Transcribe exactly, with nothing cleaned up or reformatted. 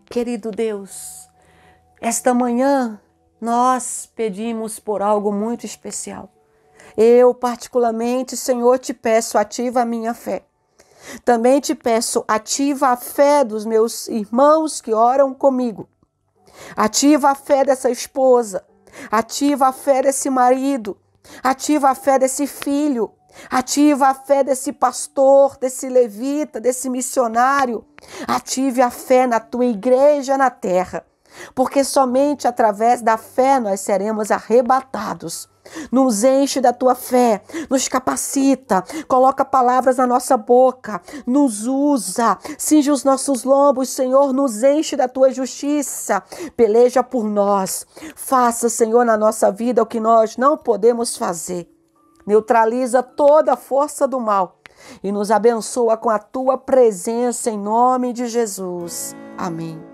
Querido Deus, esta manhã nós pedimos por algo muito especial. Eu, particularmente, Senhor, te peço, ativa a minha fé. Também te peço, ativa a fé dos meus irmãos que oram comigo. Ativa a fé dessa esposa. Ativa a fé desse marido. Ativa a fé desse filho. Ativa a fé desse pastor, desse levita, desse missionário. Ative a fé na tua igreja na terra, porque somente através da fé nós seremos arrebatados. Nos enche da tua fé, nos capacita, coloca palavras na nossa boca, nos usa, cinge os nossos lombos, Senhor, nos enche da tua justiça, peleja por nós. Faça, Senhor, na nossa vida o que nós não podemos fazer. Neutraliza toda a força do mal e nos abençoa com a tua presença em nome de Jesus. Amém.